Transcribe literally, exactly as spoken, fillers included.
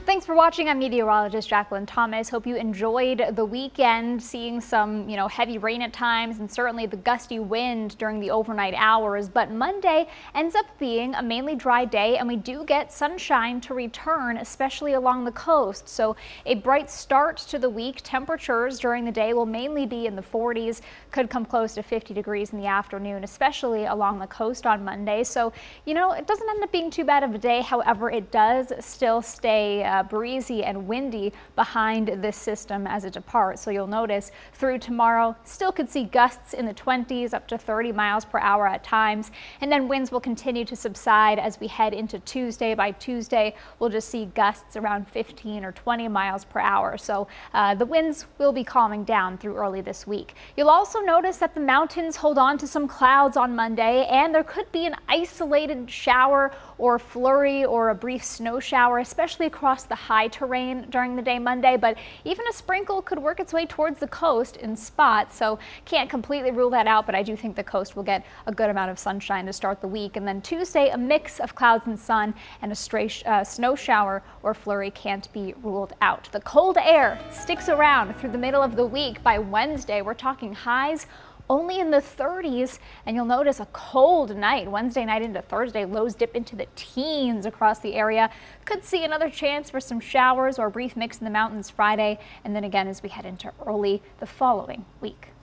Thanks for watching. I'm meteorologist Jacqueline Thomas. Hope you enjoyed the weekend, seeing some, you know, heavy rain at times and certainly the gusty wind during the overnight hours. But Monday ends up being a mainly dry day, and we do get sunshine to return, especially along the coast. So a bright start to the week. Temperatures during the day will mainly be in the forties, could come close to fifty degrees in the afternoon, especially along the coast on Monday. So, you know, it doesn't end up being too bad of a day. However, it does still stay uh, breezy and windy behind this system as it departs. So you'll notice through tomorrow, still could see gusts in the twenties up to thirty miles per hour at times. And then winds will continue to subside as we head into Tuesday. By Tuesday, we'll just see gusts around fifteen or twenty miles per hour. So uh, the winds will be calming down through early this week. You'll also notice that the mountains hold on to some clouds on Monday, and there could be an isolated shower or flurry or a brief snow shower, especially across the high terrain during the day Monday. But even a sprinkle could work its way towards the coast in spots, so can't completely rule that out, but I do think the coast will get a good amount of sunshine to start the week. And then Tuesday, a mix of clouds and sun, and a stray sh uh, snow shower or flurry can't be ruled out. The cold air sticks around through the middle of the week. By Wednesday, we're talking highs only in the thirties, and you'll notice a cold night. Wednesday night into Thursday, lows dip into the teens across the area. Could see another chance for some showers or a brief mix in the mountains Friday, and then again as we head into early the following week.